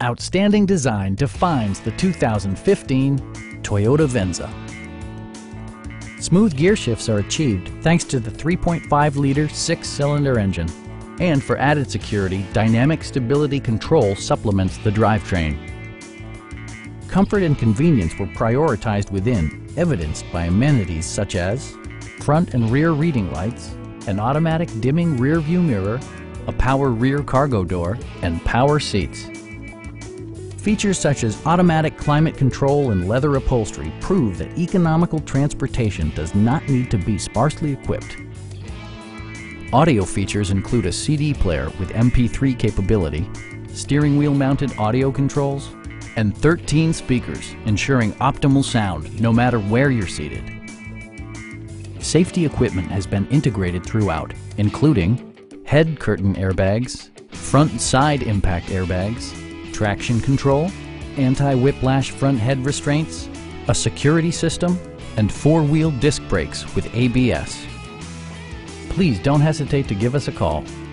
Outstanding design defines the 2015 Toyota Venza. Smooth gear shifts are achieved thanks to the 3.5-liter six-cylinder engine. And for added security, dynamic stability control supplements the drivetrain. Comfort and convenience were prioritized within, evidenced by amenities such as front and rear reading lights, an automatic dimming rear-view mirror, a power rear cargo door, and power seats. Features such as automatic climate control and leather upholstery prove that economical transportation does not need to be sparsely equipped. Audio features include a CD player with MP3 capability, steering wheel mounted audio controls, and 13 speakers, ensuring optimal sound no matter where you're seated. Safety equipment has been integrated throughout, including head curtain airbags, front and side impact airbags, traction control, anti-whiplash front head restraints, a security system, and four-wheel disc brakes with ABS. Please don't hesitate to give us a call.